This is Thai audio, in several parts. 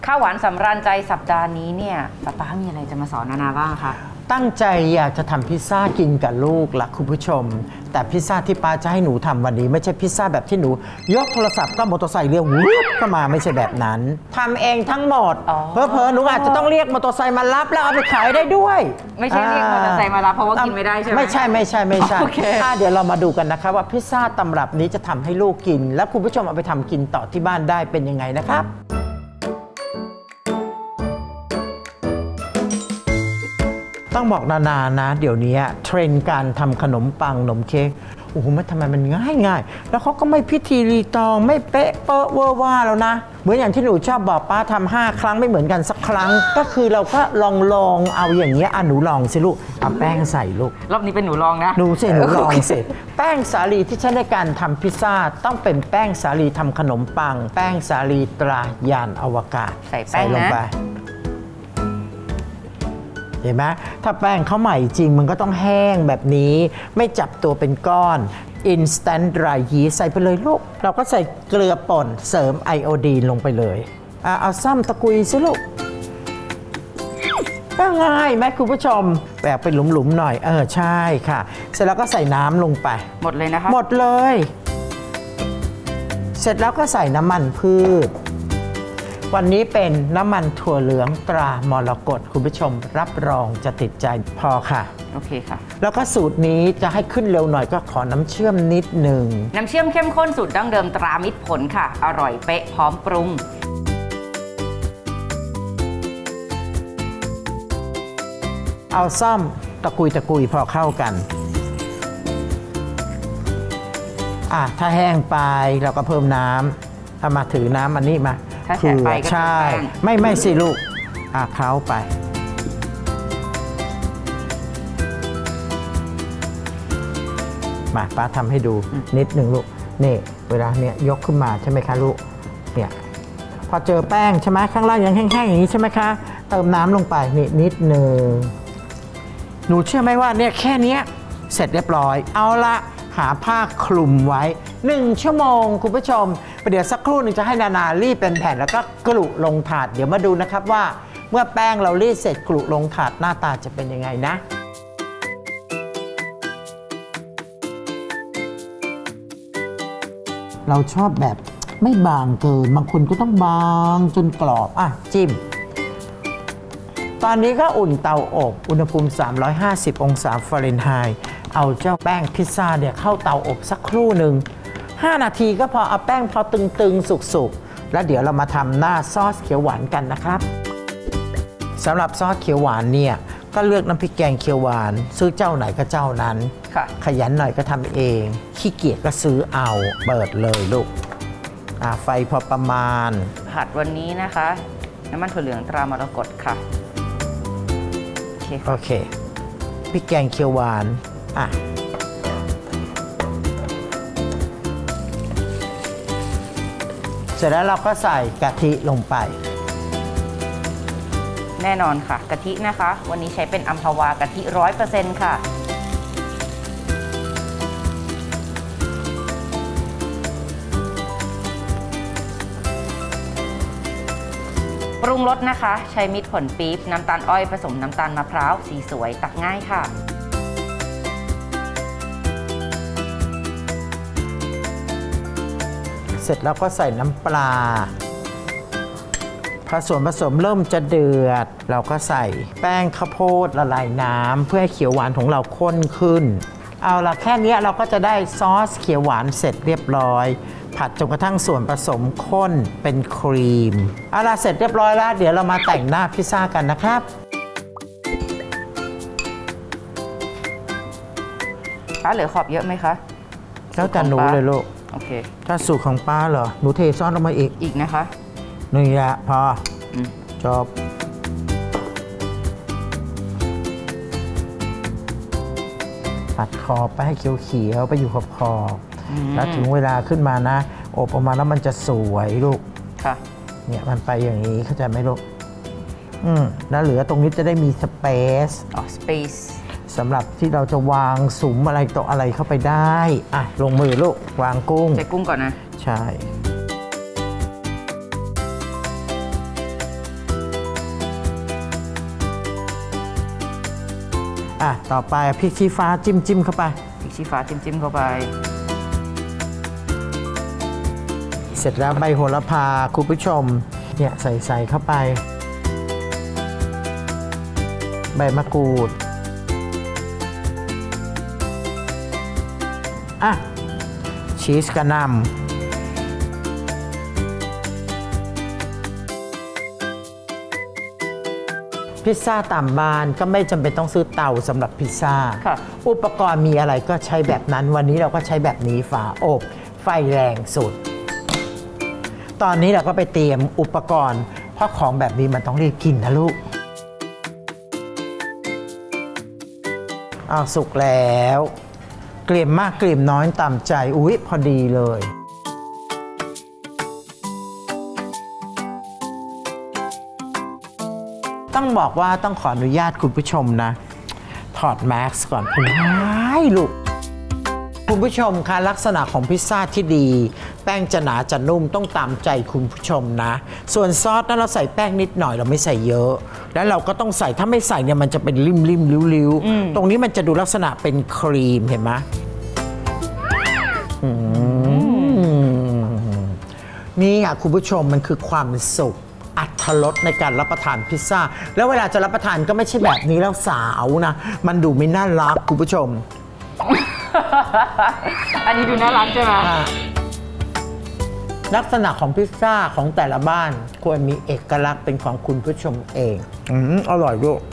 ข้าวหวานสำราญใจสัปดาห์นี้เนี่ยป้ามีอะไรจะมาสอนนานาบ้างคะตั้งใจอยากจะทำพิซซ่ากินกับลูกล่ะคุณผู้ชมแต่พิซซ่าที่ป้าจะให้หนูทำวันนี้ไม่ใช่พิซซ่าแบบที่หนูยกโทรศัพท์ก็มอเตอร์ไซค์เรียกวุบเข้ามาไม่ใช่แบบนั้นทำเองทั้งหมดเพอหนูอาจจะต้องเรียกมอเตอร์ไซค์มารับแล้วเอาไปขายได้ด้วยไม่ใช่เรียกมอเตอร์ไซค์มารับเพราะว่ากินไม่ได้ใช่ไหมไม่ใช่เดี๋ยวเรามาดูกันนะคะว่าพิซซ่าตำรับนี้จะทำให้ลูกกินแล้วคุณผู้ชมเอาไปทำกินต่อที่บ้านได้เป็นยังไงนะครับต้องบอกนานานะเดี๋ยวนี้เทรนด์การทำขนมปังขนมเค้กโอ้โหทำไมมันง่ายแล้วเขาก็ไม่พิธีรีตองไม่เป๊ะเปอะเวอร์ว่าแล้วนะเหมือนอย่างที่หนูชอบบอกป้าทำ5 ครั้งไม่เหมือนกันสักครั้งก็คือเราก็ลองเอาอย่างเงี้ยหนูลองสิลูกเอาแป้งใส่ลูกรอบนี้เป็นหนูลองนะหนูลองสิแป้งสาลีที่ใช้ในการทำพิซซ่าต้องเป็นแป้งสาลีทำขนมปังแป้งสาลีตรายานอวกาศใส่ลงไปเห็นไหมถ้าแป้งเขาใหม่จริงมันก็ต้องแห้งแบบนี้ไม่จับตัวเป็นก้อน Instant Dry Yeast ใส่ไปเลยลูกเราก็ใส่เกลือป่นเสริมไอโอดีนลงไปเลยเอาซ้ำตะกุยสิลูกก็ง่ายไหมคุณผู้ชมแบกเป็นหลุมๆหน่อยใช่ค่ะเสร็จแล้วก็ใส่น้ำลงไปหมดเลยนะคะหมดเลยเสร็จแล้วก็ใส่น้ำมันพืชวันนี้เป็นน้ำมันถั่วเหลืองตรามรกตคุณผู้ชมรับรองจะติดใจพอค่ะโอเคค่ะแล้วก็สูตรนี้จะให้ขึ้นเร็วหน่อยก็ขอน้ำเชื่อมนิดหนึ่งน้ำเชื่อมเข้มข้นสูตรดั้งเดิมตรามิตรผลค่ะอร่อยเป๊ะพร้อมปรุงเอาซ่อมตะกุยพอเข้ากันถ้าแห้งไปเราก็เพิ่มน้ำถ้ามาถือน้ำมันนี่มาถ้าแฉะไปก็ใช่ไม่สิลูกเคล้าไปมาป้าทำให้ดูนิดหนึ่งลูกนี่เวลาเนี้ยยกขึ้นมาใช่ไหมคะลูกเนี่ยพอเจอแป้งใช่ไหมข้างล่างยังแห้งๆอย่างนี้ใช่ไหมคะเติมน้ำลงไปนิดหนึ่งหนูเชื่อไหมว่าเนี่ยแค่นี้เสร็จเรียบร้อยเอาละหาผ้าคลุมไว้1 ชั่วโมงคุณผู้ชมเดี๋ยวสักครู่หนึ่งจะให้นานารีดเป็นแผ่นแล้วก็กลุลงถาดเดี๋ยวมาดูนะครับว่าเมื่อแป้งเรารีดเสร็จกลุลงถาดหน้าตาจะเป็นยังไงนะเราชอบแบบไม่บางเกินบางคนก็ต้องบางจนกรอบจิ้มตอนนี้ก็อุ่นเตาอบอุณหภูมิ350 องศาฟาเรนไฮต์เอาเจ้าแป้งพิซซ่าเนี่ยเข้าเตาอบสักครู่หนึ่ง5 นาทีก็พอเอาแป้งพอตึงๆสุกๆแล้วเดี๋ยวเรามาทำหน้าซอสเขียวหวานกันนะครับสำหรับซอสเขียวหวานเนี่ยก็เลือกน้ำพริกแกงเขียวหวานซื้อเจ้าไหนก็เจ้านั้นขยันหน่อยก็ทำเองขี้เกียจก็ซื้อเอาเปิดเลยลูกไฟพอประมาณผัดวันนี้นะคะน้ำมันถั่วเหลืองตรามรกตค่ะโอเคพริกแกงเขียวหวานเสร็จแล้วเราก็ใส่กะทิลงไปแน่นอนค่ะกะทินะคะวันนี้ใช้เป็นอัมพวากะทิ 100% ค่ะปรุงรสนะคะใช้มิตรผลปี๊บน้ำตาลอ้อยผสมน้ำตาลมะพร้าวสีสวยตักง่ายค่ะเสร็จแล้วก็ใส่น้ำปลาพอส่วนผสมเริ่มจะเดือดเราก็ใส่แป้งข้าวโพดละลายน้ำเพื่อให้เขียวหวานของเราข้นขึ้นเอาละแค่นี้เราก็จะได้ซอสเขียวหวานเสร็จเรียบร้อยผัดจนกระทั่งส่วนผสมข้นเป็นครีมเอาละเสร็จเรียบร้อยแล้วเดี๋ยวเรามาแต่งหน้าพิซซ่ากันนะครับป้าเหลือขอบเยอะไหมคะแล้วแต่หนูเลยลูกโอเคถ้าสูตรของป้าเหรอหนูเทซอสลงมาอีกนะคะนี่แหละพอจบปัดขอบไปให้เขียวๆไปอยู่ขอบแล้วถึงเวลาขึ้นมานะอบออกมาแล้วมันจะสวยลูกค่ะเนี่ยมันไปอย่างนี้เข้าใจไหมลูกแล้วเหลือตรงนี้จะได้มีสเปซสำหรับที่เราจะวางสุมอะไรต่ออะไรเข้าไปได้ลงมือลูกวางกุ้งใส่กุ้งก่อนนะใช่ต่อไปพริกชี้ฟ้าจิ้มเข้าไปพริกชี้ฟ้าจิ้มเข้าไปเสร็จแล้วใบโหระพาคุณผู้ชมเนี่ยใส่เข้าไปใบมะกรูดชีสกระนำพิซซ่าตามบ้านก็ไม่จำเป็นต้องซื้อเตาสำหรับพิซซ่าอุปกรณ์มีอะไรก็ใช้แบบนั้นวันนี้เราก็ใช้แบบนี้ฝาอบไฟแรงสุดตอนนี้เราก็ไปเตรียมอุปกรณ์เพราะของแบบนี้มันต้องรีบกินนะลูกสุกแล้วเกลี่ยมมากเกลี่ยมน้อยตามใจอุ๊ยพอดีเลยต้องบอกว่าต้องขออนุญาตคุณผู้ชมนะถอดแมสก่อนลูกคุณผู้ชมคะลักษณะของพิซซ่าที่ดีแป้งจะหนาจะนุ่มต้องตามใจคุณผู้ชมนะส่วนซอสนั้นเราใส่แป้งนิดหน่อยเราไม่ใส่เยอะแล้วเราก็ต้องใส่ถ้าไม่ใส่เนี่ยมันจะเป็นริมริ้วตรงนี้มันจะดูลักษณะเป็นครีมเห็นไหมนี่ค่ะคุณผู้ชมมันคือความสุขอรรถรสในการรับประทานพิซซ่าแล้วเวลาจะรับประทานก็ไม่ใช่แบบนี้แล้วสาวนะมันดูไม่น่ารักคุณผู้ชมอันนี้ดูน่ารักใช่ไหมลักษณะของพิซซ่าของแต่ละบ้านควรมีเอกลักษณ์เป็นของคุณผู้ชมเองอร่อยด้วย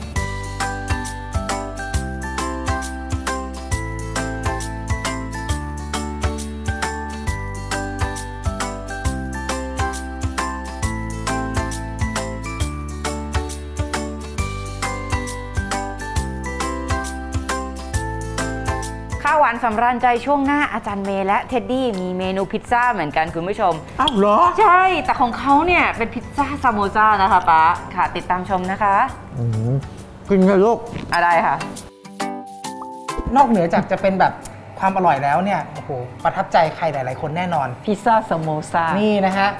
ข้าวหวานสำราญใจช่วงหน้าอาจารย์เมย์และเท็ดดี้มีเมนูพิซซ่าเหมือนกันคุณผู้ชมอ้าวเหรอใช่แต่ของเขาเนี่ยเป็นพิซซ่าซามโมซ่านะคะป๊าค่ะติดตามชมนะคะกินเลยลูกอะไรคะนอกเหนือจากจะเป็นแบบความอร่อยแล้วเนี่ยโอ้โหประทับใจใครหลายๆคนแน่นอนพิซซ่าซามโมซ่านี่นะฮะ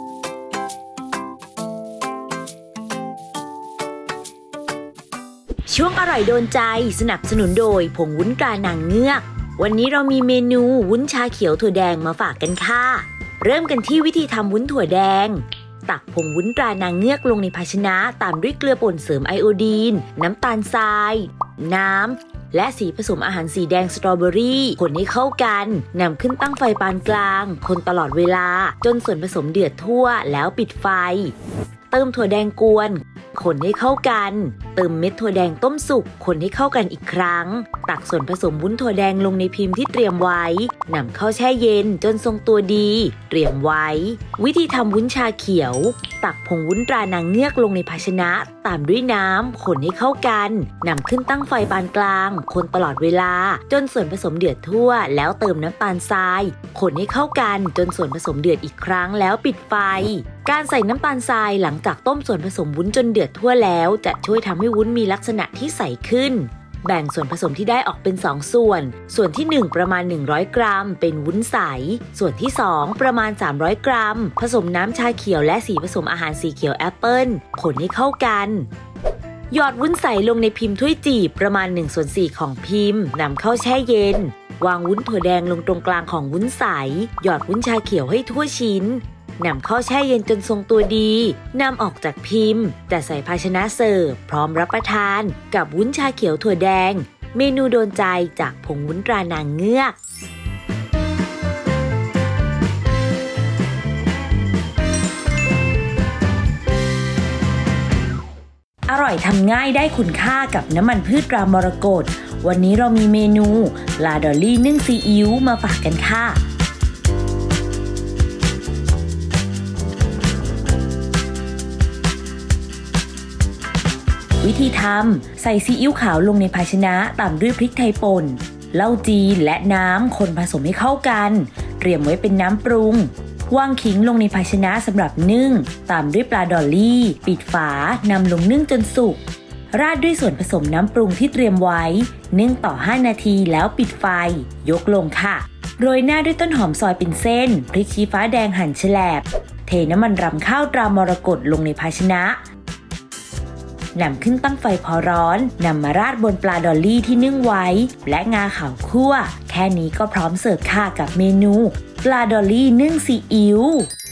ช่วงอร่อยโดนใจสนับสนุนโดยผงวุ้นตรานางเงือกวันนี้เรามีเมนูวุ้นชาเขียวถั่วแดงมาฝากกันค่ะเริ่มกันที่วิธีทำวุ้นถั่วแดงตักผงวุ้นตรานางเงือกลงในภาชนะตามด้วยเกลือป่นเสริมไอโอดีนน้ำตาลทรายน้ำและสีผสมอาหารสีแดงสตรอเบอรี่คนให้เข้ากันนำขึ้นตั้งไฟปานกลางคนตลอดเวลาจนส่วนผสมเดือดทั่วแล้วปิดไฟเติมถั่วแดงกวนคนให้เข้ากันเติมเม็ดถั่วแดงต้มสุกคนให้เข้ากันอีกครั้งตักส่วนผสมวุ้นถั่วแดงลงในพิมพ์ที่เตรียมไว้นำเข้าแช่เย็นจนทรงตัวดีเตรียมไว้วิธีทำวุ้นชาเขียวตักผงวุ้นตรานางเงือกลงในภาชนะตามด้วยน้ำคนให้เข้ากันนำขึ้นตั้งไฟปานกลางคนตลอดเวลาจนส่วนผสมเดือดทั่วแล้วเติมน้ำตาลทรายคนให้เข้ากันจนส่วนผสมเดือดอีกครั้งแล้วปิดไฟการใส่น้ำตาลทรายหลังจากต้มส่วนผสมวุ้นจนเดือดทั่วแล้วจะช่วยทำให้วุ้นมีลักษณะที่ใสขึ้นแบ่งส่วนผสมที่ได้ออกเป็น2ส่วนที่1ประมาณ100กรัมเป็นวุ้นใสส่วนที่2ประมาณ300กรัมผสมน้ำชาเขียวและสีผสมอาหารสีเขียวแอปเปิ้ลคนให้เข้ากันหยอดวุ้นใสลงในพิมพ์ถ้วยจีบประมาณ1/4ของพิมพ์นำเข้าแช่เย็นวางวุ้นถั่วแดงลงตรงกลางของวุ้นใสหยอดวุ้นชาเขียวให้ทั่วชิ้นนำเข้าแช่เย็นจนทรงตัวดีนำออกจากพิมพ์แต่ใส่ภาชนะเสิร์ฟพร้อมรับประทานกับวุ้นชาเขียวถั่วแดงเมนูโดนใจจากผงวุ้นตรานางเงือกอร่อยทำง่ายได้คุณค่ากับน้ำมันพืชตรามรกตวันนี้เรามีเมนูปลาดอลลี่นึ่งซีอิ๊วมาฝากกันค่ะวิธีทำใส่ซีอิ๊วขาวลงในภาชนะตามด้วยพริกไทยป่นเหล้าจีนและน้ำคนผสมให้เข้ากันเตรียมไว้เป็นน้ำปรุงวางขิงลงในภาชนะสำหรับนึ่งตามด้วยปลาดอลลี่ปิดฝานำลงนึ่งจนสุกราดด้วยส่วนผสมน้ำปรุงที่เตรียมไว้นึ่งต่อ5นาทีแล้วปิดไฟยกลงค่ะโรยหน้าด้วยต้นหอมซอยเป็นเส้นพริกชี้ฟ้าแดงหั่นแฉลบเทน้ำมันรำข้าวตรามรกตลงในภาชนะนำขึ้นตั้งไฟพอร้อนนำมาราดบนปลาดอลลี่ที่นึ่งไว้และงาขาวคั่วแค่นี้ก็พร้อมเสิร์ฟค่ะกับเมนูปลาดอลลี่นึ่งซีอิ๊ว